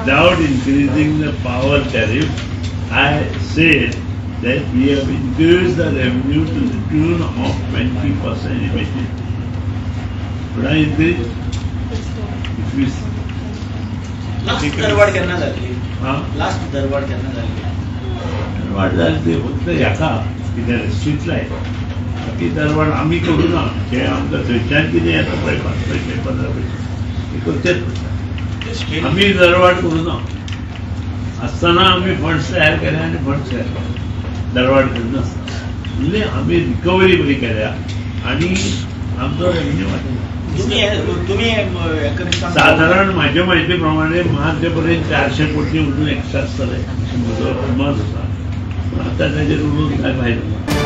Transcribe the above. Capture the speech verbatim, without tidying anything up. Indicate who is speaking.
Speaker 1: Without increasing the power tariff, I said that we have increased the revenue to the tune of twenty percent immediately. Would I increase? If we
Speaker 2: Last दरवाढ केन्ना जाल्ली?
Speaker 1: हाँ?
Speaker 2: Last दरवाढ केन्ना जाल्ली?
Speaker 1: दरवाढ जाली ते फक्त हेका कितें स्ट्रीटला बाकी दरवाढ आमी करू ना. हे आमकां थंयच्यान कितें येता पळय पांच पयशे पंदरा पयशे ते करचेच पडटा. आमी दरवाढ करू ना. आसतना आमी फंड्स तयार केले आनी फंड्स तयार केले. दरवाढ करिनासतना म्हणजे आमी रिकवरी बरी केल्या आनी आमचो रेव्हेन्यू वाडला. साधारण माझ्या माहिती प्रमाणे मार्चपर्यंत चारशे कोटी उठून एक्स्ट्रा आसतले अशें म्हजो मत आसा. पण आता त्याचे उरून काय माहिती